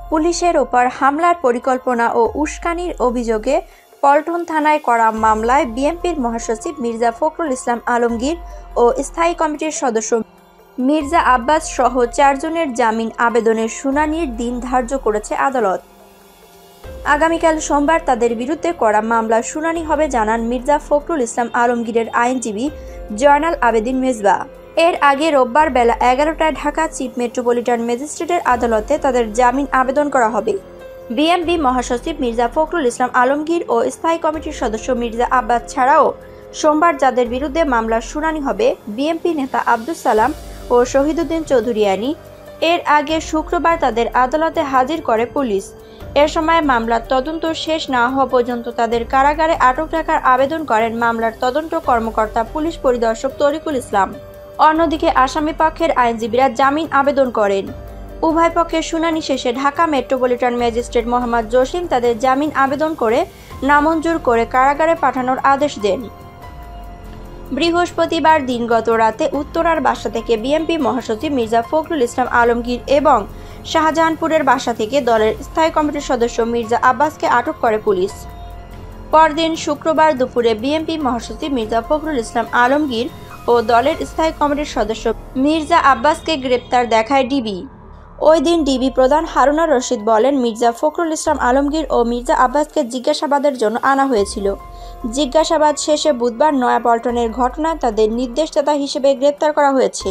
পুলিশের ওপর হামলার পরিকল্পনা ও উস্কানির অভিযোগে পল্টন থানায় করা মামলায় বিএনপির মহাসচিব মির্জা ফখরুল ইসলাম আলমগীর ও স্থায়ী কমিটির সদস্য মির্জা আব্বাস সহ 4 জনের জামিন আবেদনের শুনানির দিন ধার্য করেছে আদালত। আগামীকাল সোমবার তাদের বিরুদ্ধে করা মামলার শুনানি হবে জানান মির্জা ফখরুল ইসলাম আলমগীরের আইনজীবী জয়নাল আবেদিন মেজবা। এর আগে রোববার বেলা 11টায় ঢাকা চিফ মেট্রোপলিটন ম্যাজিস্ট্রেটের আদালতে তাদের জামিন আবেদন করা হবে। বিএনপি মহাসচিব মির্জা ফখরুল ইসলাম আলমগীর ও স্থায়ী কমিটির সদস্য মির্জা আব্বাস ছাড়াও সোমবার যাদের বিরুদ্ধে মামলার শুনানি হবে বিএনপি নেতা আব্দুস সালাম ও শহীদুদ্দিন চৌধুরিয়ানি। এর আগে শুক্রবার তাদের আদালতে হাজির করে পুলিশ। এ সময় মামলার তদন্ত শেষ না হওয়া পর্যন্ত তাদের কারাগারে আটক রাখার আবেদন করেন মামলার তদন্ত কর্মকর্তা পুলিশ পরিদর্শক তরিকুল ইসলাম। অন্যদিকে আসামি পক্ষের আইনজীবীরা জামিন আবেদন করেন। উভয় পক্ষের শুনানি শেষে ঢাকা মেট্রোপলিটন ম্যাজিস্ট্রেট মোহাম্মদ জসিম তাদের জামিন আবেদন করে নামঞ্জুর করে কারাগারে পাঠানোর আদেশ দেন। বৃহস্পতিবার দিনগত রাতে উত্তরার বাসা থেকে বিএনপি মহাসচিব মির্জা ফখরুল ইসলাম আলমগীর এবং শাহজাহানপুরের বাসা থেকে দলের স্থায়ী কমিটির সদস্য মির্জা আব্বাসকে আটক করে পুলিশ। পরদিন শুক্রবার দুপুরে বিএনপি মহাসচিব মির্জা ফখরুল ইসলাম আলমগীর ও দলের স্থায়ী কমিটির সদস্য মির্জা আব্বাসকে গ্রেপ্তার দেখায় ডিবি। ওই দিন ডিবি প্রধান হারুনা রশিদ বলেন, মির্জা ফখরুল ইসলাম আলমগীর ও মির্জা আব্বাসকে জিজ্ঞাসাবাদের জন্য আনা হয়েছিল। জিজ্ঞাসাবাদ শেষে বুধবার নয়াপল্টনের ঘটনায় তাদের নির্দেশদাতা হিসেবে গ্রেপ্তার করা হয়েছে।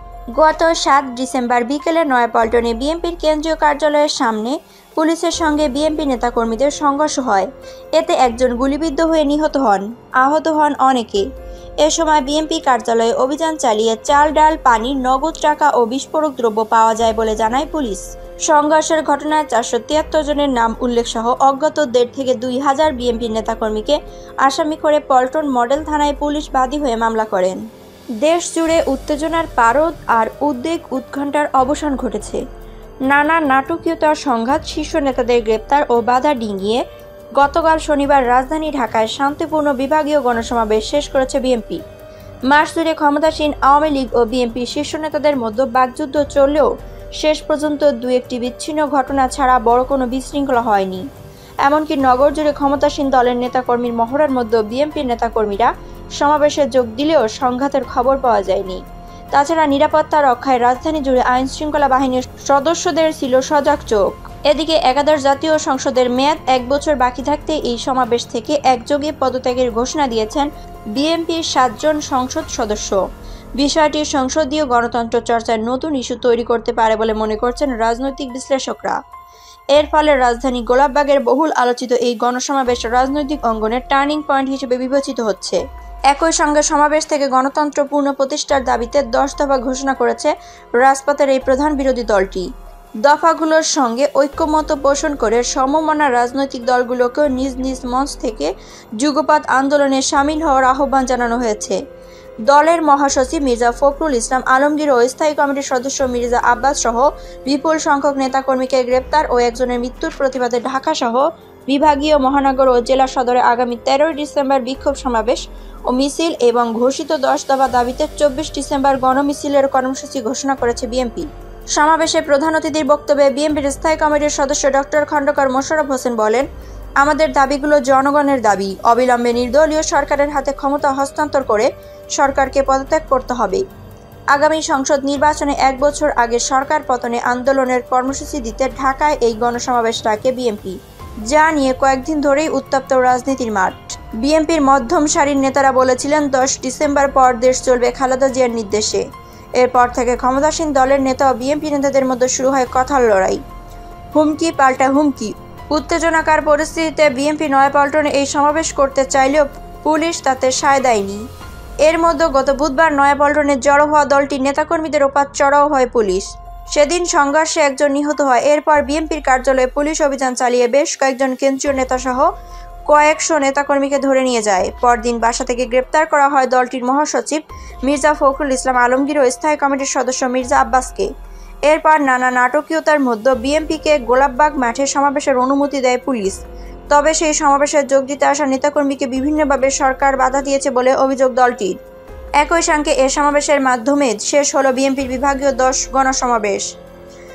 গত 7 ডিসেম্বর বিকেলে নয়াপল্টনে বিএনপির কেন্দ্রীয় কার্যালয়ের সামনে পুলিশের সঙ্গে বিএনপি নেতাকর্মীদের সংঘর্ষ হয়। এতে একজন গুলিবিদ্ধ হয়ে নিহত হন, আহত হন অনেকে। এ সময় বিএনপি কার্যালয়ে অভিযান চালিয়ে চাল, ডাল, পানি, নগদ টাকা ও বিস্ফোরক দ্রব্য পাওয়া যায় বলে জানায় পুলিশ। সংঘর্ষের ঘটনায় 473 জনের নাম উল্লেখ সহ অজ্ঞাত 1.5 থেকে 2,000 বিএনপি নেতাকর্মীকে আসামি করে পল্টন মডেল থানায় পুলিশ বাদী হয়ে মামলা করেন। দেশ জুড়ে উত্তেজনার পারদ আর উদ্বেগ উৎকণ্ঠার অবসান ঘটেছে। নানা নাটকীয়তার সংঘাত, শীর্ষ নেতাদের গ্রেপ্তার ও বাধা ডিঙিয়ে গতকাল শনিবার রাজধানী ঢাকায় শান্তিপূর্ণ বিভাগীয় গণসমাবেশ শেষ করেছে বিএনপি। মাস জুড়ে ক্ষমতাসীন আওয়ামী লীগ ও বিএনপি শীর্ষ নেতাদের মধ্যে বাকযুদ্ধ চললেও শেষ পর্যন্ত 2-1টি বিচ্ছিন্ন ঘটনা ছাড়া বড় কোনো বিশৃঙ্খলা হয়নি। এমনকি নগর জুড়ে ক্ষমতাসীন দলের নেতাকর্মীর মহড়ার মধ্যে বিএনপির নেতাকর্মীরা সমাবেশে যোগ দিলেও সংঘাতের খবর পাওয়া যায়নি। তাছাড়া নিরাপত্তা রক্ষায় রাজধানী জুড়ে আইন শৃঙ্খলা বাহিনীর সদস্যদের ছিল সজাগ চোখ। এদিকে একাদশ জাতীয় সংসদের মেয়াদ 1 বছর বাকি থাকতে এই সমাবেশ থেকে একযোগে পদত্যাগের ঘোষণা দিয়েছেন বিএনপির 7 জন সংসদ সদস্য। বিষয়টি সংসদীয় গণতন্ত্র চর্চার নতুন ইস্যু তৈরি করতে পারে বলে মনে করছেন রাজনৈতিক বিশ্লেষকরা। এর ফলে রাজধানী গোলাপবাগের বহুল আলোচিত এই গণসমাবেশ রাজনৈতিক অঙ্গনের টার্নিং পয়েন্ট হিসেবে বিবেচিত হচ্ছে। একই সঙ্গে সমাবেশ থেকে গণতন্ত্র পূর্ণ প্রতিষ্ঠার দাবিতে 10 দফা ঘোষণা করেছে রাজপথের এই প্রধান বিরোধী দলটি। দফাগুলোর সঙ্গে ঐক্যমত পোষণ করে সমমনা রাজনৈতিক দলগুলোকেও নিজ নিজ মঞ্চ থেকে যুগপৎ আন্দোলনে সামিল হওয়ার আহ্বান জানানো হয়েছে। দলের মহাসচিব মির্জা ফখরুল ইসলাম আলমগীর ও স্থায়ী কমিটির সদস্য মির্জা আব্বাস সহ বিপুল সংখ্যক নেতাকর্মীকে গ্রেপ্তার ও একজনের মৃত্যুর প্রতিবাদে ঢাকা সহ বিভাগীয়, মহানগর ও জেলা সদরে আগামী 13 ডিসেম্বর বিক্ষোভ সমাবেশ ও মিছিল এবং ঘোষিত 10 দফা দাবিতে 24 ডিসেম্বর গণমিছিলের কর্মসূচি ঘোষণা করেছে বিএনপি। সমাবেশে প্রধান অতিথির বক্তব্যে বিএনপির স্থায়ী কমিটির সদস্য ডক্টর খন্দকার মোশাররফ হোসেন বলেন, আমাদের দাবিগুলো জনগণের দাবি। অবিলম্বে নির্দলীয় সরকারের হাতে ক্ষমতা হস্তান্তর করে সরকারকে পদত্যাগ করতে হবে। আগামী সংসদ নির্বাচনে 1 বছর আগে সরকার পতনে আন্দোলনের কর্মসূচি দিতে ঢাকায় এই গণসমাবেশ ডাকে বিএনপি, যা নিয়ে কয়েকদিন ধরেই উত্তপ্ত রাজনীতির মাঠ। বিএনপির মধ্যম সারির নেতারা বলেছিলেন 10 ডিসেম্বর পর দেশ চলবে খালেদা জিয়ার নির্দেশে। এরপর থেকে ক্ষমতাসীন দলের নেতা ও বিএনপি নেতাদের মধ্যে শুরু হয় কথার লড়াই, হুমকি পাল্টা হুমকি। উত্তেজনাকার পরিস্থিতিতে বিএনপি নয়াপল্টনে এই সমাবেশ করতে চাইলেও পুলিশ তাতে সায় দেয়নি। এর মধ্যে গত বুধবার নয়াপল্টনে জড়ো হওয়া দলটির নেতাকর্মীদের ওপর চড়াও হয় পুলিশ। সেদিন সংঘর্ষে একজন নিহত হয়। এরপর বিএনপির কার্যালয়ে পুলিশ অভিযান চালিয়ে বেশ কয়েকজন কেন্দ্রীয় নেতাসহ কয়েকশো নেতাকর্মীকে ধরে নিয়ে যায়। পরদিন বাসা থেকে গ্রেপ্তার করা হয় দলটির মহাসচিব মির্জা ফখরুল ইসলাম আলমগীর ও স্থায়ী কমিটির সদস্য মির্জা আব্বাসকে। এরপর নানা নাটকীয়তার মধ্যে বিএনপিকে গোলাপবাগ মাঠে সমাবেশের অনুমতি দেয় পুলিশ। তবে সেই সমাবেশে যোগ দিতে আসা নেতাকর্মীকে বিভিন্নভাবে সরকার বাধা দিয়েছে বলে অভিযোগ দলটির। একই সঙ্গে এ সমাবেশের মাধ্যমে শেষ হলো বিএনপির বিভাগীয় 10 গণসমাবেশ।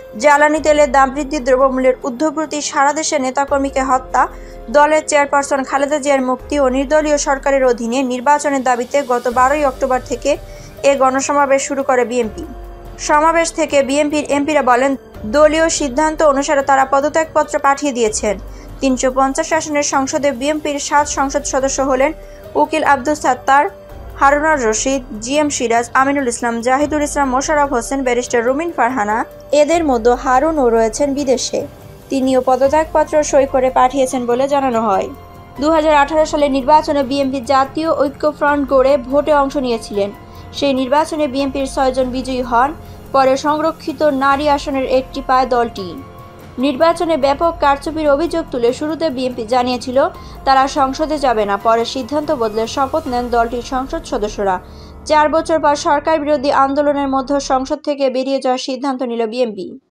জ্বালানি তেলের দাম বৃদ্ধি, দ্রব্যমূল্যের ঊর্ধ্বগতি, সারা দেশে নেতাকর্মীকে হত্যা, দলের চেয়ারপারসন খালেদা জিয়ার মুক্তি ও নির্দলীয় সরকারের অধীনে নির্বাচনের দাবিতে গত 12 অক্টোবর থেকে এ গণসমাবেশ শুরু করে বিএনপি। সমাবেশ থেকে বিএনপির এমপিরা বলেন, দলীয় সিদ্ধান্ত অনুসারে তারা পদত্যাগপত্র পাঠিয়ে দিয়েছেন। 350 আসনের সংসদে বিএনপির 7 সংসদ সদস্য হলেন উকিল আব্দুল সাত্তার, হারুনার রশিদ, জিএম সিরাজ, আমিনুল ইসলাম, জাহিদুল ইসলাম, মোশাররফ হোসেন, ব্যারিস্টার রুমিন ফারহানা। এদের মধ্যে হারুনও রয়েছেন বিদেশে। তিনিও পদত্যাগপত্র সই করে পাঠিয়েছেন বলে জানানো হয়। 2018 সালের নির্বাচনে বিএনপি জাতীয় ঐক্যফ্রন্ট গড়ে ভোটে অংশ নিয়েছিলেন। সেই নির্বাচনে বিএনপির 6 জন বিজয়ী হন। পরে সংরক্ষিত নারী আসনের একটি পায় দলটি। নির্বাচনে ব্যাপক কারচুপির অভিযোগ তুলে শুরুতে বিএনপি জানিয়েছিল তারা সংসদে যাবে না। পরে সিদ্ধান্ত বদলে শপথ নেন দলটির সংসদ সদস্যরা। 4 বছর পর সরকার বিরোধী আন্দোলনের মধ্যে সংসদ থেকে বেরিয়ে যাওয়ার সিদ্ধান্ত নিল বিএনপি।